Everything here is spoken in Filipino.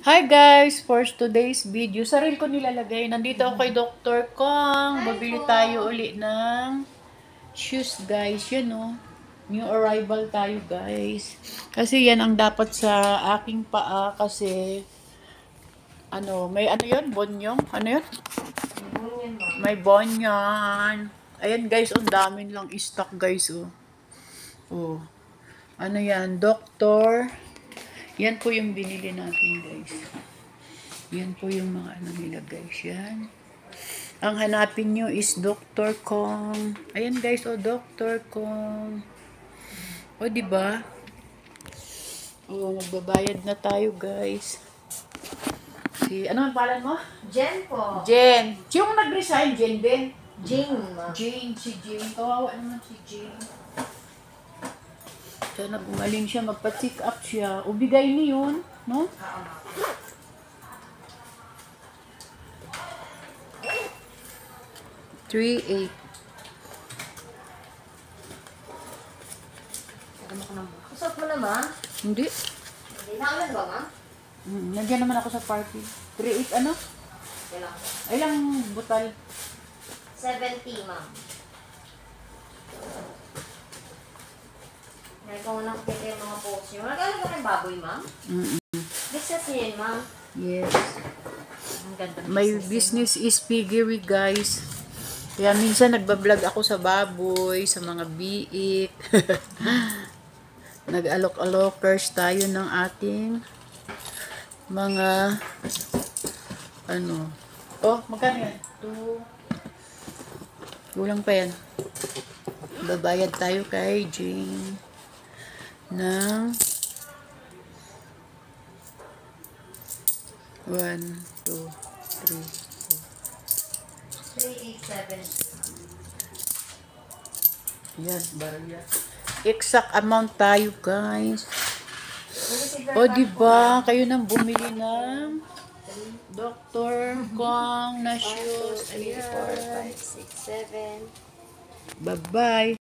Hi guys! For today's video, sarili ko nilalagay. Nandito ako kay Dr. Kong. Babili tayo uli ng shoes guys. Yan o. New arrival tayo guys. Kasi yan ang dapat sa aking paa kasi may ano yun? Bonyong? Ano yun? May bonyan. Ayan guys, ang dami lang stock guys oh. Oh. Ano yan? Doctor. Yan po yung binili natin guys. Yan po yung mga ano nila guys. Yan. Ang hanapin nyo is Dr. Kong. Ayan guys, Dr. Kong. Diba? Magbabayad na tayo guys. Ano ang palan mo? Jen po. Jen. Yung nag-resign, Jen din? Jane. Jane, si Jane. Kawawa naman si Jane. Sana gumaling siya, magpa-check up siya. Bigay niyo yun, no? $3.8. Kusap mo naman. Hindi. Hindi na ulan ba, ma'am? Nandiyan naman ako sa party. 3.8 ano? Kailang. Ilang butal? 70, ma'am. Nagkaw na kita yung mga posts nyo. Nag-alam ka ng baboy, ma'am? Business niyo yun, ma'am. Yes. Ang ganda ng My business is piggery, guys. Kaya minsan nagbablog ako sa baboy, sa mga biik. Nag-alok-alokers tayo ng ating mga magkano yan? 2. Kulang pa yan. Babayad tayo kay Jane ng 1, 2, 3, 3870. Yes, barya. Exact amount tayo, guys. Diba? Kayo nang bumili ng Dr. Kong na shoes. 3, 4, 5, 6, 7. Bye-bye.